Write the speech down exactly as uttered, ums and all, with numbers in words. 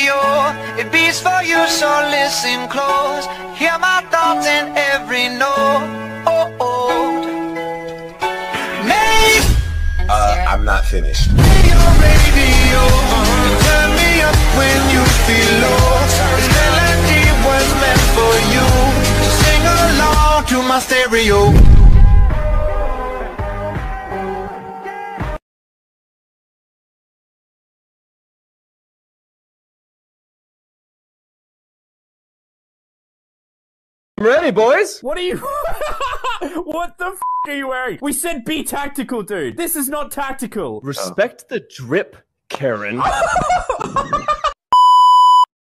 radio, it beats for you, so listen close. Hear my thoughts in every note. Oh, oh. Make Uh, I'm not finished. your radio, turn me up when you feel low. This melody was meant for you, so sing along to my stereo. I'm ready, boys. What are you? What the f are you wearing? We said be tactical, dude. This is not tactical. Respect the drip, Karen.